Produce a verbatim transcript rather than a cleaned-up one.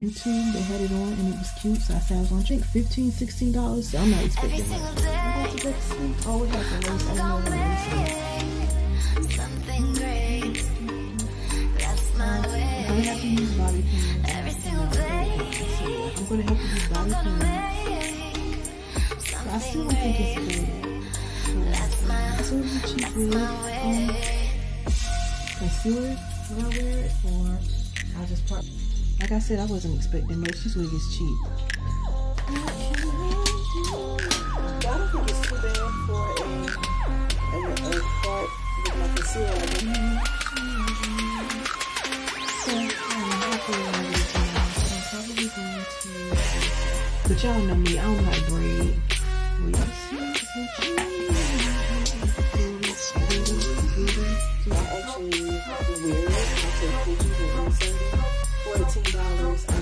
YouTube, they had it on and it was cute, so I said I was gonna drink fifteen, sixteen dollars, so I'm not expecting that. I'm about to go to sleep. Oh, it has a lace. I don't know what lace is. Something great. That's my way. I'm gonna have to use body pain. Every single day. I'm gonna have to use body pain. So I still don't think it's good. That's my So it's a cheap wig. Um, concealer when I wear it, or I'll just part. Like I said, I wasn't expecting much. This wig is cheap. I don't think it's too bad for a, a, a part with my concealer. So, um, hopefully I'm going to I'm probably going to, but y'all know me, I don't like braid. Well, you see, it's so cheap. I actually wear it. I take pictures of it. fourteen dollars.